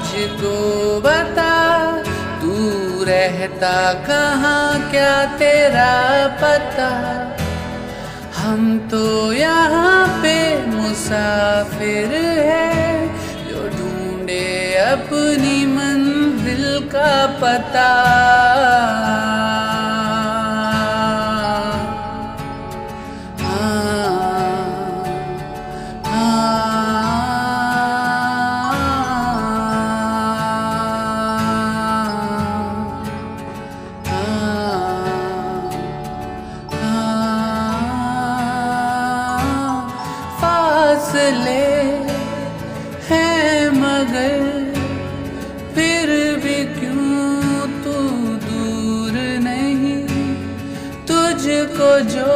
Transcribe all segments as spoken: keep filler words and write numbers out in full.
मुझको बता तू रहता कहाँ, क्या तेरा पता। हम तो यहाँ पे मुसाफिर है जो ढूंढे अपनी मंजिल का पता। फासले हैं मगर फिर भी क्यों तू दूर नहीं। तुझको जो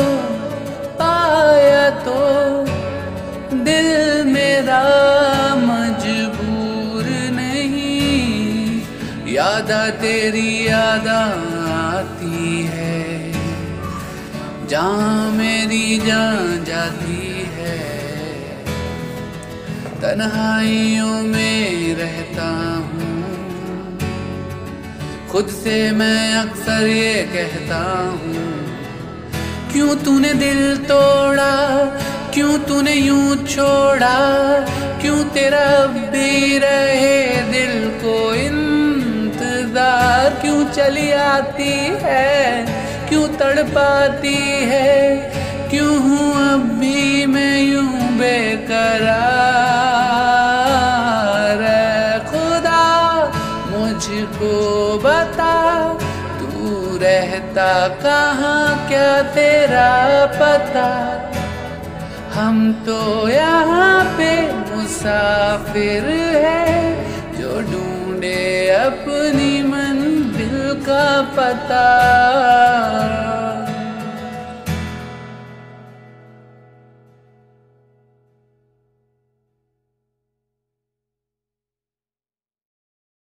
पाया तो दिल मेरा मजबूर नहीं। याद तेरी याद आती है, जहाँ मेरी जान जाती है। तन्हाइयों में रहता हूँ, खुद से मैं अक्सर ये कहता हूँ, क्यों तूने दिल तोड़ा, क्यों तूने यूं छोड़ा। क्यों तेरा भी रहे दिल को इंतजार। क्यों चली आती है, क्यों तड़पाती है। क्यों हूँ अब भी मैं यूं बेकरार। खुदा मुझको बता तू रहता कहाँ, क्या तेरा पता। हम तो यहाँ पे मुसाफिर है जो ढूंढे अपनी मंजिल का पता।